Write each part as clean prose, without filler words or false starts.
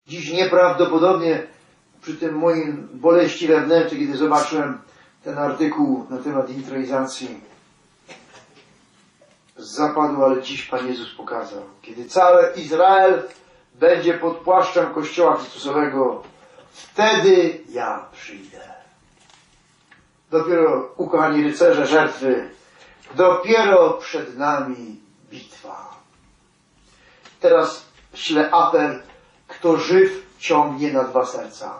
Dziś nieprawdopodobnie przy tym moim boleści wewnętrznej, kiedy zobaczyłem ten artykuł na temat intronizacji, zapadł, ale dziś Pan Jezus pokazał. Kiedy cały Izrael będzie pod płaszczem Kościoła Chrystusowego, wtedy ja przyjdę. Dopiero, ukochani rycerze żertwy, dopiero przed nami bitwa. Teraz ślę apel, kto żyw ciągnie na dwa serca.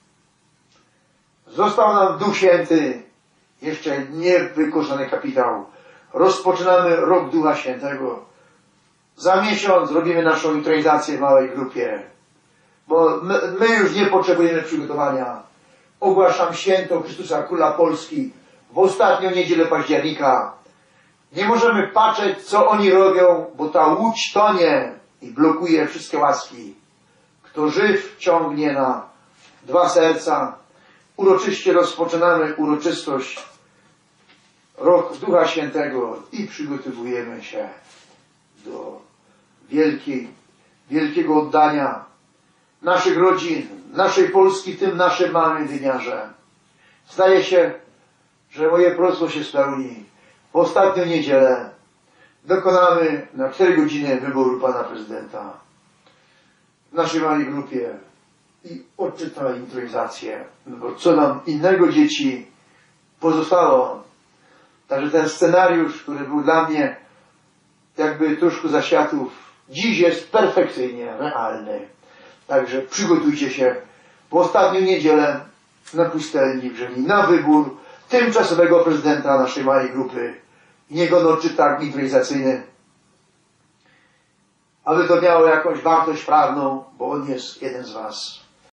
Został nam Duch Święty, jeszcze niewykorzystany kapitał. Rozpoczynamy rok Ducha Świętego. Za miesiąc robimy naszą intronizację w małej grupie, bo my już nie potrzebujemy przygotowania. Ogłaszam święto Chrystusa Króla Polski w ostatnią niedzielę października. Nie możemy patrzeć, co oni robią, bo ta łódź tonie i blokuje wszystkie łaski. Kto żyw ciągnie na dwa serca. Uroczyście rozpoczynamy uroczystość Rok Ducha Świętego i przygotowujemy się do wielkiego oddania naszych rodzin, naszej Polski, w tym naszym małym wymiarze. Zdaje się, że moje proroctwo się spełni. W ostatnią niedzielę dokonamy na 4 godziny wyboru Pana Prezydenta w naszej małej grupie i odczytamy intronizację, bo co nam innego, dzieci, pozostało. Także ten scenariusz, który był dla mnie jakby troszkę za światów, dziś jest perfekcyjnie realny. Także przygotujcie się w ostatnią niedzielę na pustelni w Żelii na wybór tymczasowego prezydenta naszej małej grupy. Niech on odczyta intronizacyjny, aby to miało jakąś wartość prawną, bo on jest jeden z was.